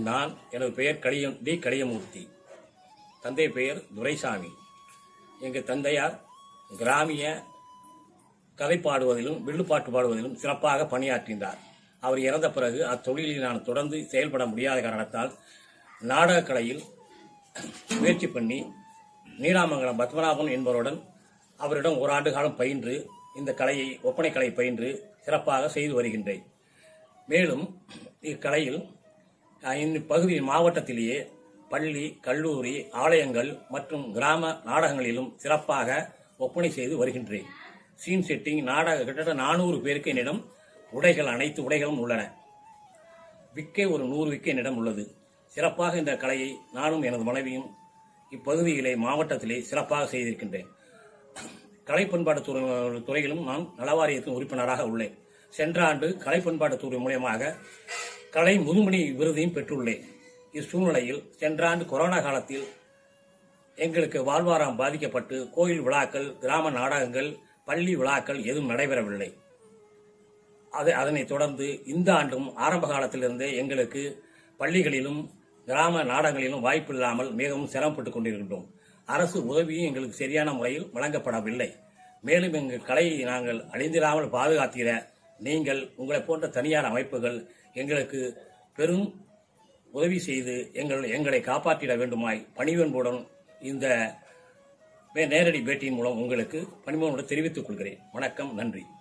நான் எனது பெயர் கலியமூர்த்தி. தந்தை பெயர் துரைசாமி. எங்கள் தந்தையார் கிராமிய கதை பாடுவதிலும் வில்லுப்பாட்டு பாடுவதிலும் சிறப்பாக பணியாற்றினார். அவர் இறந்த பிறகு அத்தொழிலில் நான் தொடர்ந்து செயல்பட முடியாத காரணத்தால் நாடகக் கலையில் முயற்சி பண்ணி நீடாமங்கலம் பத்மநாபன் என்பவருடன் அவரிடம் ஓராண்டு காலம் பயின்று இந்த கலையை ஒப்பனை கலை பயின்று சிறப்பாக செய்து வருகின்றேன். மேலும் இக்கலையில் இப்பகுதி மாவட்டத்திலேயே பள்ளி, கல்லூரி, ஆலயங்கள் மற்றும் கிராம நாடகங்களிலும் சிறப்பாக ஒப்பனை செய்து வருகின்றேன். சீன் செட்டிங் நாடக கிட்டத்தட்ட 400 பேருக்கு என்னிடம் உடைகள் அனைத்து உடைகளும் உள்ளன. விக்கே ஒரு 100 விக்கே என்னிடம் உள்ளது. சிறப்பாக இந்த கலையை நானும் எனது மனைவியும் இப்பகுதியிலே மாவட்டத்திலே சிறப்பாக செய்திருக்கின்றேன். கலை பண்பாட்டு துறையிலும் நான் நலவாரியத்தின் உறுப்பினராக உள்ளேன். சென்ற ஆண்டு கலை பண்பாட்டு துறை மூலமாக கலை முதுமணி விருதையும் பெற்றுள்ளேன். இச்சூழ்நிலையில் சென்ற ஆண்டு கொரோனா காலத்தில் எங்களுக்கு வாழ்வாதாரம் பாதிக்கப்பட்டு கோயில் விழாக்கள், கிராம நாடகங்கள், பள்ளி விழாக்கள் எதுவும் நடைபெறவில்லை. அதனைத் தொடர்ந்து இந்த ஆண்டும் ஆரம்ப காலத்திலிருந்தே எங்களுக்கு பள்ளிகளிலும் கிராம நாடகங்களிலும் வாய்ப்பில்லாமல் மிகவும் சிரமப்பட்டுக் கொண்டிருக்கின்றோம். அரசு உதவியும் எங்களுக்கு சரியான முறையில் வழங்கப்படவில்லை. மேலும் எங்கள் கலையை நாங்கள் அழிந்திடாமல் பாதுகாத்திட நீங்கள் உங்களை போன்ற தனியார் அமைப்புகள் எங்களுக்கு பெரும் உதவி செய்து எங்களை காப்பாற்றிட வேண்டுமாய் பணிவன்புடன் இந்த நேரடி பேட்டியின் மூலம் உங்களுக்கு பணிவன்புடன் தெரிவித்துக் கொள்கிறேன். வணக்கம், நன்றி.